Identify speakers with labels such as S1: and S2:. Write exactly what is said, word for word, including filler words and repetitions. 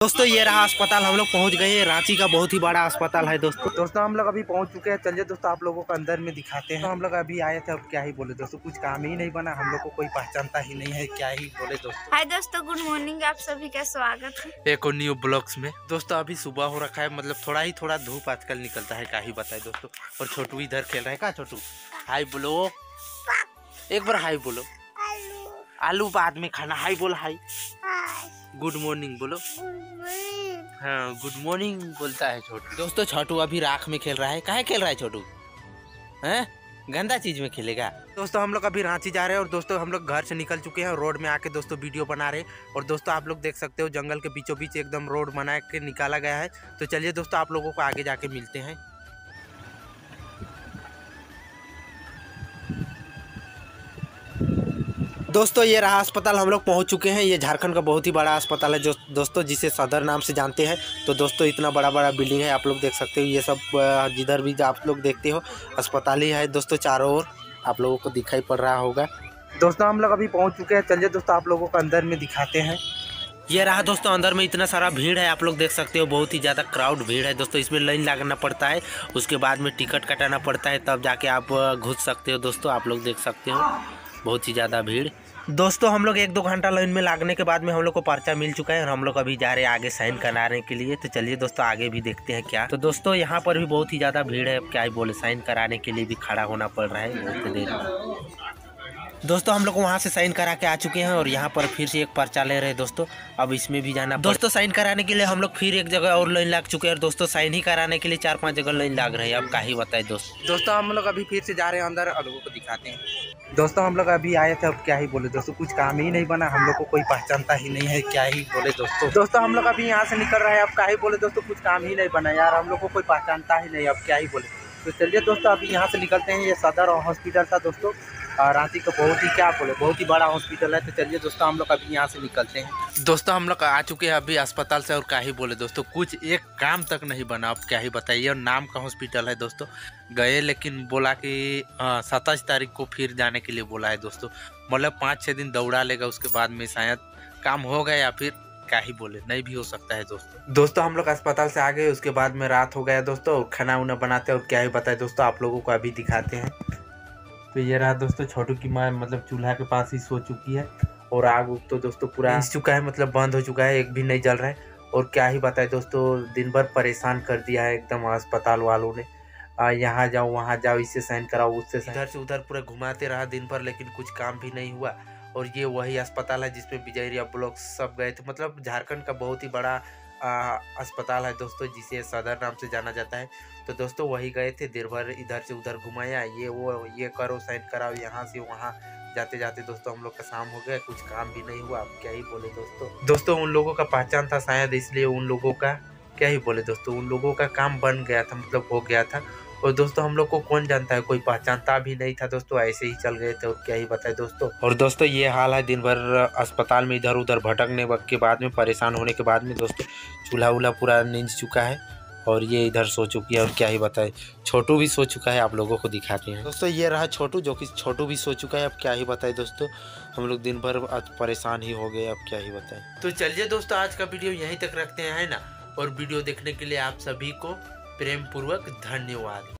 S1: दोस्तों ये रहा अस्पताल, हम लोग पहुंच गए हैं। रांची का बहुत ही बड़ा अस्पताल है दोस्तों। दोस्तों हम लोग अभी पहुंच चुके हैं। चलिए दोस्तों आप लोगों को अंदर में दिखाते हैं। तो हम लोग अभी आए थे, अब क्या ही बोले दोस्तों, कुछ काम ही नहीं बना, हम लोग को कोई पहचानता ही नहीं है, क्या ही बोले दोस्तों।
S2: हाय दोस्तों, गुड मॉर्निंग, आप सभी का स्वागत है
S1: एक और न्यू ब्लॉग्स में। दोस्तों अभी सुबह हो रखा है, मतलब थोड़ा ही थोड़ा धूप आजकल निकलता है, क्या ही बताए दोस्तों। और छोटू इधर खेल रहा है। क्या छोटू, हाय बोलो एक बार, हाय बोलो। आलू बाद में खाना, हाय बोल, हाय। गुड मॉर्निंग बोलो। हाँ गुड मॉर्निंग बोलता है छोटू। दोस्तों छोटू अभी राख में खेल रहा है। काहे खेल रहा है छोटू, हैं गंदा चीज में खेलेगा। दोस्तों हम लोग अभी रांची जा रहे हैं और दोस्तों हम लोग घर से निकल चुके हैं। रोड में आके दोस्तों वीडियो बना रहे हैं। और दोस्तों आप लोग देख सकते हो जंगल के बीचों बीच एकदम रोड बना के निकाला गया है। तो चलिए दोस्तों आप लोगों को आगे जाके मिलते हैं। दोस्तों ये रहा अस्पताल, हम लोग पहुंच चुके हैं। ये झारखंड का बहुत ही बड़ा अस्पताल है जो दोस्तों, जिसे सदर नाम से जानते हैं। तो दोस्तों इतना बड़ा बड़ा बिल्डिंग है, आप लोग देख सकते हो। ये सब जिधर भी आप लोग देखते हो अस्पताल ही है दोस्तों। चारों ओर आप लोगों को दिखाई पड़ रहा होगा। दोस्तों हम लोग अभी पहुंच चुके हैं। चलिए दोस्तों आप लोगों को अंदर में दिखाते हैं। ये रहा दोस्तों, अंदर में इतना सारा भीड़ है, आप लोग देख सकते हो। बहुत ही ज़्यादा क्राउड भीड़ है दोस्तों। इसमें लाइन लगाना पड़ता है, उसके बाद में टिकट कटाना पड़ता है, तब जाके आप घुस सकते हो दोस्तों। आप लोग देख सकते हो बहुत ही ज़्यादा भीड़। दोस्तों हम लोग एक दो घंटा लाइन में लागने के बाद में हम लोग को पर्चा मिल चुका है और हम लोग अभी जा रहे हैं आगे साइन कराने के लिए। तो चलिए दोस्तों आगे भी देखते हैं क्या। तो दोस्तों यहाँ पर भी बहुत ही ज़्यादा भीड़ है, अब क्या ही बोले, साइन कराने के लिए भी खड़ा होना पड़ रहा है बहुत देर। दोस्तों हम लोग वहाँ से साइन करा के आ चुके हैं और यहाँ पर फिर से एक पर्चा ले रहे हैं दोस्तों। अब इसमें भी जाना दोस्तों। साइन कराने के लिए हम लोग फिर एक जगह और लाइन लग चुके हैं और दोस्तों साइन ही कराने के लिए चार पांच जगह लाइन लग रही है। अब क्या ही बताए दोस्तों। दोस्तों हम लोग अभी फिर से जा रहे हैं अंदर, लोगों को दिखाते हैं। दोस्तों हम लोग अभी आए थे, अब क्या ही बोले दोस्तों, कुछ काम ही नहीं बना, हम लोग को कोई पहचानता ही नहीं है, क्या ही बोले दोस्तों। दोस्तों हम लोग अभी यहाँ से निकल रहे हैं, अब क्या ही बोले दोस्तों, कुछ काम ही नहीं बना यार, हम लोग को कोई पहचानता ही नहीं, अब क्या ही बोले। तो चलिए दोस्तों अभी यहाँ से निकलते हैं। ये सदर हॉस्पिटल था दोस्तों, रांची का बहुत ही क्या बोले बहुत ही बड़ा हॉस्पिटल है। तो चलिए दोस्तों हम लोग अभी यहाँ से निकलते हैं। दोस्तों हम लोग आ चुके हैं अभी अस्पताल से और क्या ही बोले दोस्तों, कुछ एक काम तक नहीं बना, अब क्या ही बताइए। और नाम का हॉस्पिटल है दोस्तों। गए लेकिन बोला कि सत्ताईस तारीख को फिर जाने के लिए बोला है दोस्तों। मतलब पाँच छः दिन दौड़ा लेगा, उसके बाद में शायद काम हो गया या फिर क्या ही बोले, नहीं भी हो सकता है दोस्तों। दोस्तों हम लोग अस्पताल से आ गए, उसके बाद में रात हो गया दोस्तों। खाना उना बनाते हैं और क्या ही बताए दोस्तों, आप लोगों को अभी दिखाते हैं। तो ये रहा दोस्तों, छोटू की माँ मतलब चूल्हा के पास ही सो चुकी है और आग उग तो दोस्तों पूरा हिंस चुका है, मतलब बंद हो चुका है, एक भी नहीं जल रहा है। और क्या ही बताए दोस्तों, दिन भर परेशान कर दिया है एकदम अस्पताल वालों ने। यहाँ जाओ वहाँ जाओ, इससे साइन कराओ उससे, इधर से उधर पूरा घुमाते रहा दिन भर, लेकिन कुछ काम भी नहीं हुआ। और ये वही अस्पताल है जिसमें बिजैरिया ब्लॉक सब गए थे, मतलब झारखंड का बहुत ही बड़ा अस्पताल है दोस्तों, जिसे सदर नाम से जाना जाता है। तो दोस्तों वही गए थे, दिन भर इधर से उधर घुमाया, ये वो ये करो साइन कराओ, यहाँ से वहाँ जाते जाते दोस्तों हम लोग का शाम हो गया, कुछ काम भी नहीं हुआ, अब क्या ही बोले दोस्तों। दोस्तों उन लोगों का पहचान था शायद, इसलिए उन लोगों का क्या ही बोले दोस्तों, उन लोगों का काम बन गया था, मतलब हो गया था। और दोस्तों हम लोग को कौन जानता है, कोई पहचानता भी नहीं था दोस्तों, ऐसे ही चल गए थे और क्या ही बताए दोस्तों। और दोस्तों ये हाल है, दिन भर अस्पताल में इधर उधर भटकने के बाद में, परेशान होने के बाद में दोस्तों चूल्हा वूल्हा पूरा नींद चुका है और ये इधर सो चुकी है और क्या ही बताए। छोटू भी सो चुका है, आप लोगों को दिखाते हैं। दोस्तों ये रहा छोटू, जो कि छोटू भी सो चुका है, अब क्या ही बताए दोस्तों। हम लोग दिन भर परेशान ही हो गए, अब क्या ही बताए। तो चलिए दोस्तों आज का वीडियो यहीं तक रखते हैं, है ना। और वीडियो देखने के लिए आप सभी को प्रेम पूर्वक धन्यवाद।